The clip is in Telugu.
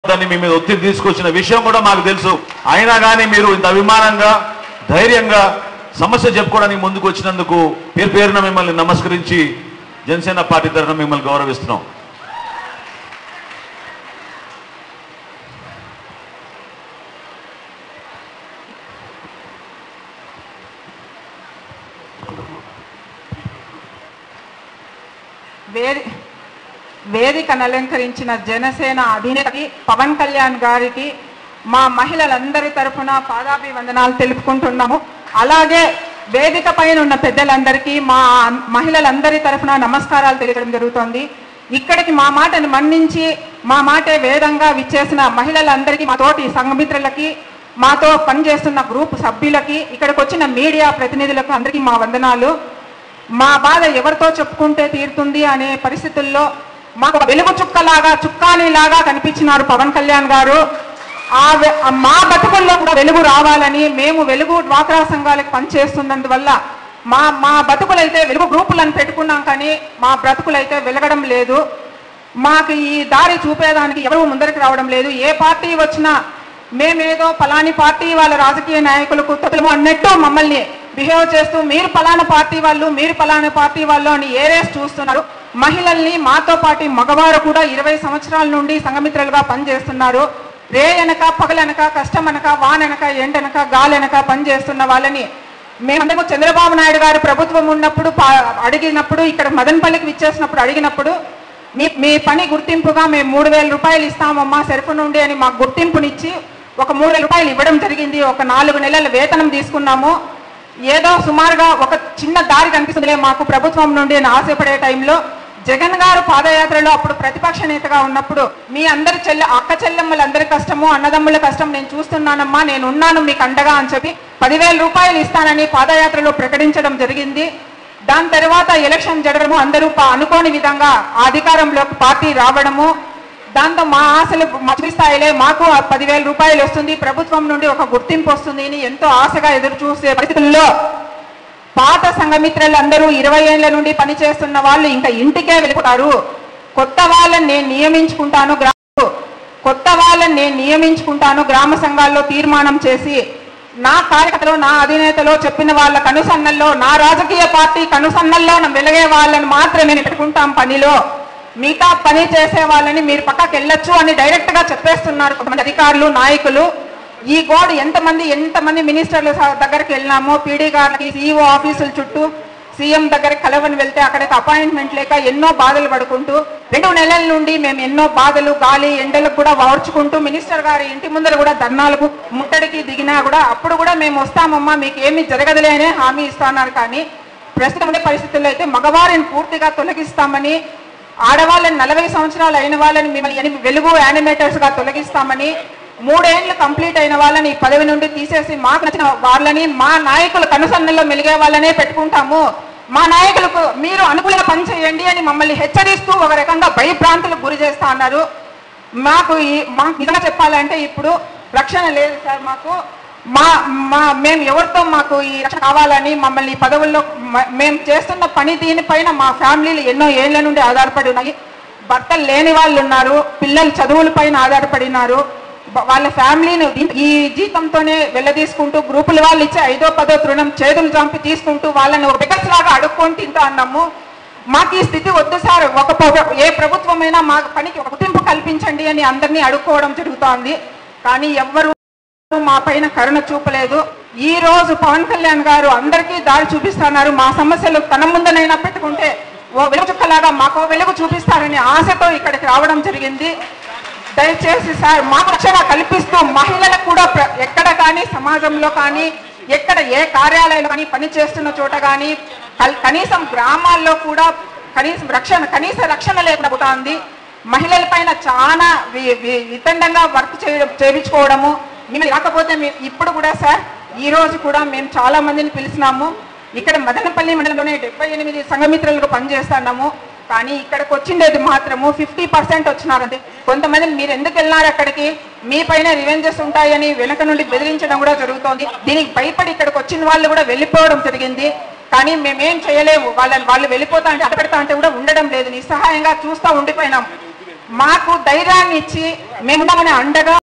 దాన్ని మీ మీద ఒత్తిడి తీసుకొచ్చిన విషయం కూడా మాకు తెలుసు. అయినా కానీ మీరు ఇంత అభిమానంగా ధైర్యంగా సమస్య చెప్పుకోవడానికి ముందుకు వచ్చినందుకు పేరు పేరున మిమ్మల్ని నమస్కరించి జనసేన పార్టీ తరఫున మిమ్మల్ని గౌరవిస్తున్నాం. వేదికను అలంకరించిన జనసేన అధినేతకి పవన్ కళ్యాణ్ గారికి మా మహిళలందరి తరఫున పాదాభివందనాలు తెలుపుకుంటున్నాము. అలాగే వేదిక పైన ఉన్న పెద్దలందరికీ మా మహిళలందరి తరఫున నమస్కారాలు తెలియడం జరుగుతోంది. ఇక్కడికి మా మాటను మన్నించి మా మాటే వేదంగా విచ్చేసిన మహిళలందరికీ, మా తోటి సంఘమిత్రులకి, మాతో పనిచేస్తున్న గ్రూప్ సభ్యులకి, ఇక్కడికి వచ్చిన మీడియా ప్రతినిధులకు అందరికీ మా వందనాలు. మా బాధ ఎవరితో చెప్పుకుంటే తీరుతుంది అనే పరిస్థితుల్లో మాకు వెలుగు చుక్కలాగా, చుక్కానిలాగా కనిపించినారు పవన్ కళ్యాణ్ గారు. మా బతుకుల్లో కూడా వెలుగు రావాలని మేము వెలుగు డ్వాక్రా సంఘాలకు పనిచేస్తున్నందువల్ల మా బతుకులైతే వెలుగు గ్రూపులను పెట్టుకున్నాం, కానీ మా బ్రతుకులైతే వెలగడం లేదు. మాకు ఈ దారి చూపేదానికి ఎవరు ముందరికి రావడం లేదు. ఏ పార్టీ వచ్చినా మేమేదో పలాని పార్టీ వాళ్ళ రాజకీయ నాయకులకు తొలము అన్నట్టు మమ్మల్ని బిహేవ్ చేస్తూ మీరు పలానా పార్టీ వాళ్ళు, మీరు పలానా పార్టీ వాళ్ళు అని ఏరేసి చూస్తున్నారు. మహిళల్ని, మాతో పాటు మగవారు కూడా 20 సంవత్సరాల నుండి సంఘమిత్రులుగా పనిచేస్తున్నారు. రే అనక పగలనక, కష్టం అనక, వాననక, ఎండనక, గాలనక పనిచేస్తున్న వాళ్ళని మేమందరూ చంద్రబాబు నాయుడు గారు ప్రభుత్వం ఉన్నప్పుడు అడిగినప్పుడు, ఇక్కడ మదనపల్లికి విచ్చేసినప్పుడు అడిగినప్పుడు మీ పని గుర్తింపుగా మేము 3,000 రూపాయలు ఇస్తామమ్మా సెరుపు నుండి అని మాకు గుర్తింపునిచ్చి ఒక 3,000 రూపాయలు ఇవ్వడం జరిగింది. ఒక 4 నెలల వేతనం తీసుకున్నాము. ఏదో సుమారుగా ఒక చిన్న దారి కనిపిస్తుందిలే మాకు ప్రభుత్వం నుండి అని ఆశపడే టైంలో జగన్ గారు పాదయాత్రలో అప్పుడు ప్రతిపక్ష నేతగా ఉన్నప్పుడు మీ అందరి అక్క చెల్లెమ్మలందరి కష్టము, అన్నదమ్ముల కష్టం నేను చూస్తున్నానమ్మా, నేను ఉన్నాను మీకు అండగా అని చెప్పి 10,000 రూపాయలు ఇస్తానని పాదయాత్రలో ప్రకటించడం జరిగింది. దాని తర్వాత ఎలక్షన్ జరగడము, అందరూ అనుకోని విధంగా అధికారంలోకి పార్టీ రావడము, దాంతో మా ఆశలు మధ్య స్థాయిలే మాకు 10,000 రూపాయలు వస్తుంది, ప్రభుత్వం నుండి ఒక గుర్తింపు వస్తుంది అని ఎంతో ఆశగా ఎదురు చూసే పరిస్థితుల్లో పాత సంఘమిత్రులు అందరూ 20 ఏళ్ల నుండి పనిచేస్తున్న వాళ్ళు ఇంకా ఇంటికే వెళ్ళిపోతారు. కొత్త వాళ్ళని నేను నియమించుకుంటాను గ్రామ సంఘాల్లో తీర్మానం చేసి నా కార్యకర్తలు, నా అధినేతలో చెప్పిన వాళ్ళ కనుసన్నల్లో, నా రాజకీయ పార్టీ కనుసన్నల్లో వెలిగే వాళ్ళని మాత్రమే పెట్టుకుంటాం పనిలో, మిగతా పని చేసే వాళ్ళని మీరు పక్కకి వెళ్ళొచ్చు అని డైరెక్ట్ గా చెప్పేస్తున్నారు కొంతమంది అధికారులు, నాయకులు. ఈ గోడు ఎంతమంది మినిస్టర్ల దగ్గరికి వెళ్ళినామో, పీడీ గారికి, సిఇఓ ఆఫీసుల చుట్టూ, సీఎం దగ్గరికి కలవని వెళ్తే అక్కడికి అపాయింట్మెంట్ లేక ఎన్నో బాధలు పడుకుంటూ 2 నెలల నుండి మేము ఎన్నో బాధలు, గాలి ఎండలకు కూడా వార్చుకుంటూ మినిస్టర్ గారి ఇంటి ముందర కూడా ధర్నాలకు ముట్టడికి దిగినా కూడా అప్పుడు కూడా మేము వస్తామమ్మా మీకు ఏమీ జరగదులే అనే హామీ ఇస్తున్నారు. కానీ ప్రస్తుతం ఉండే పరిస్థితుల్లో అయితే మగవారిని పూర్తిగా తొలగిస్తామని, ఆడవాళ్ళని 40 సంవత్సరాలు అయిన వాళ్ళని మిమ్మల్ని వెలుగు యానిమేటర్స్ గా తొలగిస్తామని, 3 ఏళ్లు కంప్లీట్ అయిన వాళ్ళని పదవి నుండి తీసేసి మాకు నచ్చిన వాళ్ళని, మా నాయకుల కనుసన్నల్లో మెలిగే వాళ్ళనే పెట్టుకుంటాము, మా నాయకులకు మీరు అనుకూలంగా పనిచేయండి అని మమ్మల్ని హెచ్చరిస్తూ ఒక రకంగా భయభ్రాంతులకు గురి చేస్తా అన్నారు. మాకు నిజంగా చెప్పాలంటే ఇప్పుడు రక్షణ లేదు సార్. మేము ఎవరితో మాకు ఈ రక్షణ కావాలని మమ్మల్ని పదవుల్లో మేము చేస్తున్న పని దీనిపైన మా ఫ్యామిలీలు ఎన్నో ఏళ్ల నుండి ఆధారపడి ఉన్నాయి. భర్తలు లేని వాళ్ళు ఉన్నారు, పిల్లలు చదువుల పైన ఆధారపడినారు. వాళ్ళ ఫ్యామిలీని ఈ జీతంతోనే వెళ్ళదీసుకుంటూ గ్రూపుల వాళ్ళు ఇచ్చే 5దో 10దో తృణం చేతులు చంపి తీసుకుంటూ వాళ్ళని ఒక బిగస్ లాగా అడుక్కొని తింటూ అన్నాము. మాకు ఈ స్థితి వద్దు సార్, ఏ ప్రభుత్వమైనా మా పనికి ఒక గుర్తింపు కల్పించండి అని అందరినీ అడుక్కోవడం జరుగుతోంది. కానీ ఎవ్వరు మా పైన కరుణ చూపలేదు. ఈ రోజు పవన్ కళ్యాణ్ గారు అందరికీ దారి చూపిస్తున్నారు. మా సమస్యలు తన ముందనైనా పెట్టుకుంటే ఓ వెలుగు చుక్కలాగా మాకు వెలుగు చూపిస్తారని ఆశతో ఇక్కడికి రావడం జరిగింది. దయచేసి సార్ మాకు రక్షణ కల్పిస్తూ మహిళలకు కూడా ఎక్కడ కానీ సమాజంలో కానీ ఎక్కడ ఏ కార్యాలయంలో కానీ పని చేస్తున్న చోట కానీ కనీసం గ్రామాల్లో కూడా కనీస రక్షణ లేకుండా పోతుంది. మహిళల పైన చాలా వితండంగా వర్క్ చేయించుకోవడము. మిమ్మల్ని కాకపోతే ఇప్పుడు కూడా సార్ ఈ రోజు కూడా మేము చాలా మందిని పిలిచినాము. ఇక్కడ మదనపల్లి మండలంలోనే 78 సంఘమిత్రులకు పనిచేస్తున్నాము. కానీ ఇక్కడికి వచ్చిండేది మాత్రము 50% వచ్చినారంటే. కొంతమంది మీరు ఎందుకు వెళ్ళినారు అక్కడికి, మీ పైన రివెంజెస్ ఉంటాయని వెనక నుండి బెదిరించడం కూడా జరుగుతోంది. దీనికి భయపడి ఇక్కడికి వచ్చిన వాళ్ళు కూడా వెళ్ళిపోవడం జరిగింది. కానీ మేమేం చేయలేము, వాళ్ళు వెళ్ళిపోతా అంటే అడపెడతా అంటే కూడా ఉండడం లేదు, నిస్సహాయంగా చూస్తూ ఉండిపోయినాం. మాకు ధైర్యాన్ని ఇచ్చి మిమ్మల్ని అండగా